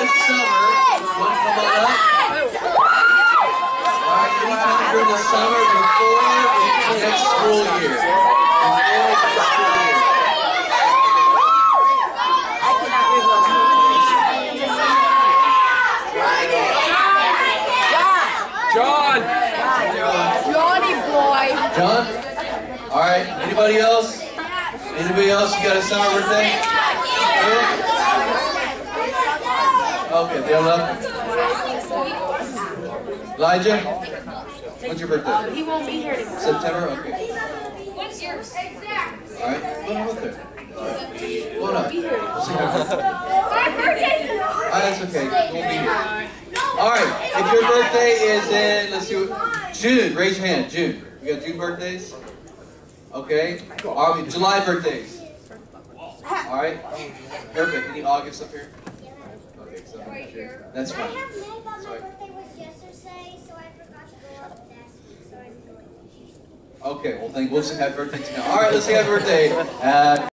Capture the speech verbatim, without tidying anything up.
this summer, want to come on up? All right, anytime during the summer before next school year. Before next school year. John! Johnny boy! John? All right, anybody else? Anybody else? You got a summer birthday? Okay, they don't know. Elijah? What's your birthday? He won't be here anymore. September? Okay. What's yours? Exactly. All right, come on up there. Come on up. Say happy birthday. My birthday! Oh, that's okay. We'll be here. All right, if your birthday is in, let's see, what, June, raise your hand, June. We got June birthdays? Okay. All right, July birthdays. All right. Perfect. Any August up here? Okay, so that's fine. I have no, but my birthday was yesterday, so I forgot to go up last week, so I'm going to. Okay, well, thank. We'll say happy birthday to now. All right, let's say happy birthday. Uh,